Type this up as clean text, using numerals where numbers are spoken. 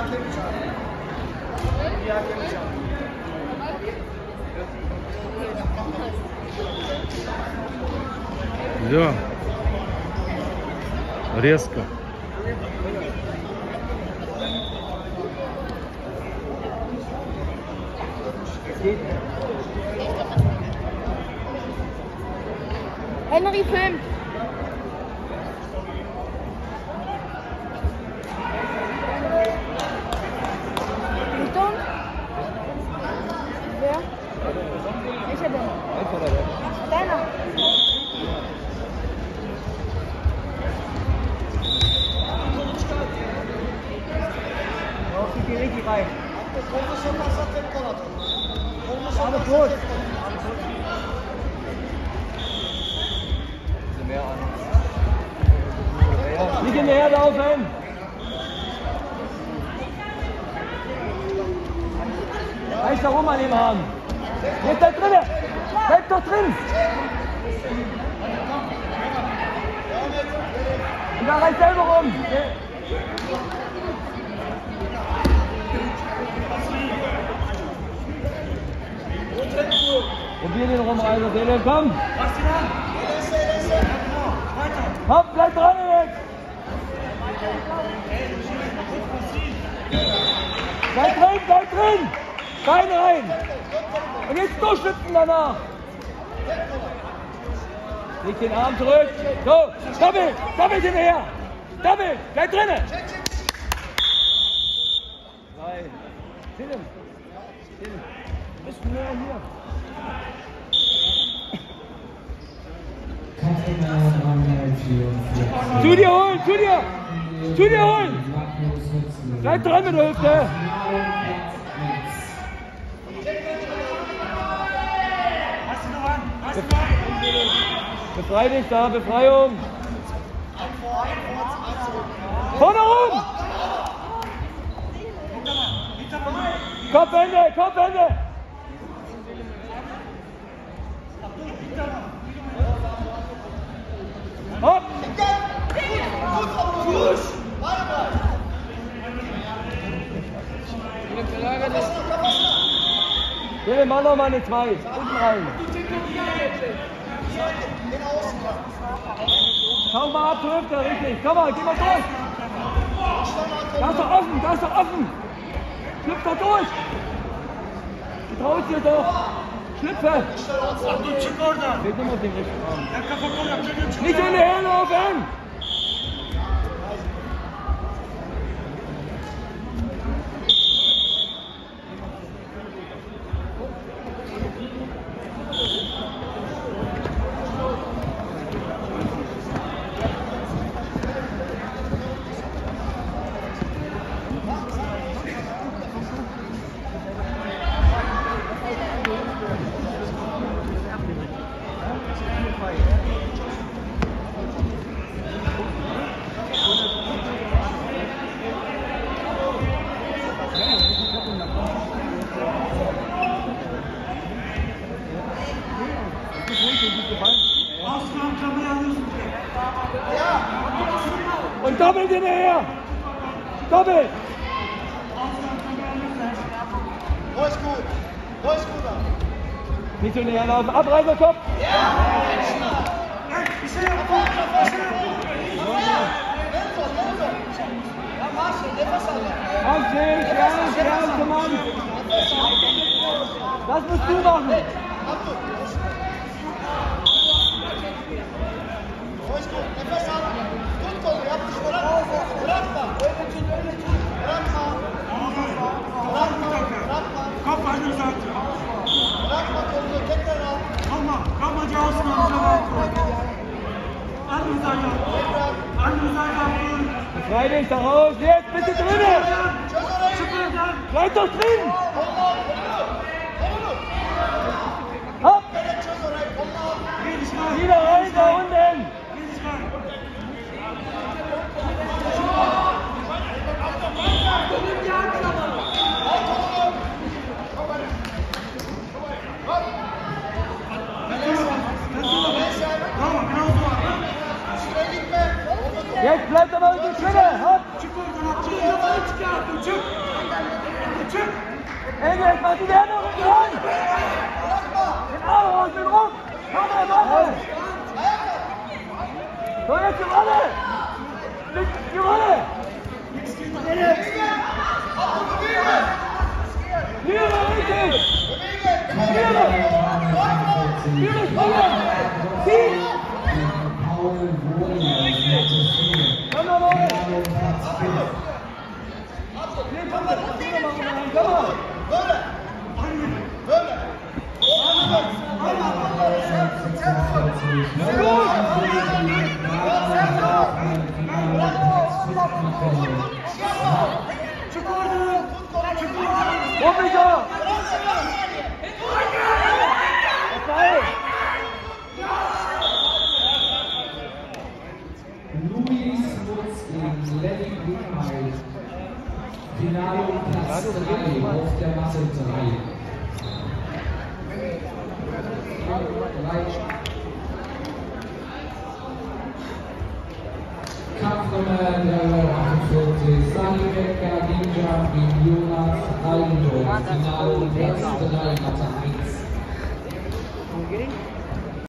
Да. Резко. Henry filmt. Richtung. Wer? Welcher denn? Deiner. Die richtig rein. Aber gut. Nicht hinterher laufen. Reicht da rum an dem Arm. Bleib da drin. Bleib doch drin. Und da reicht selber rum. Probier den rumreißen, Dele, komm! Hopp, bleib dran jetzt! Bleib drin! Bein rein! Und jetzt durchschützen danach! Leg den Arm zurück! So, doppelt hinterher! Doppelt! Bleib drinnen! Nein! Sillen! Bist du näher hier? Zu dir holen! Bleib dran mit der Hüfte! Befrei dich da, Befreiung! Vorne rum! Kopfende! Hopp! Bitte mach noch mal eine 2. Unten rein. Schau mal ab, zur Hüfte, richtig. Komm mal, geh mal durch. Da ist doch offen. Schlüpf da durch. Du traust dir doch. Schlüpfe. Geht immer auf den rechten Arm. Nicht hinterherlaufen. Und doppelt hinterher! Doppelt! Ruhig gut! Nicht so näher laufen, Abreißerkopf! Aufstehen, Stern, zum Mann! Das musst du machen! Kopf an die Seite. Komm mal die Außenarme. Andere Seite abholen. Befrei dich da raus, jetzt bitte drinnen! Bleib doch drin! Hopp! Wieder rein, da unten! Jetzt bleibt aber in die Schwelle! Hopp! Mach die Hände und rein! Den Arm raus, den Ruck! Warte! So, jetzt die Rolle! Die Rolle! Hier, richtig! Hier! Komm da rein! Luis Schmutz gegen Lenny Buchheit. Finale um Platz 3 auf der Masse 3. Kampfnummer 48, Sani Becker Ninja gegen Jonas Aldo. Finale um Platz 3, Matte 1.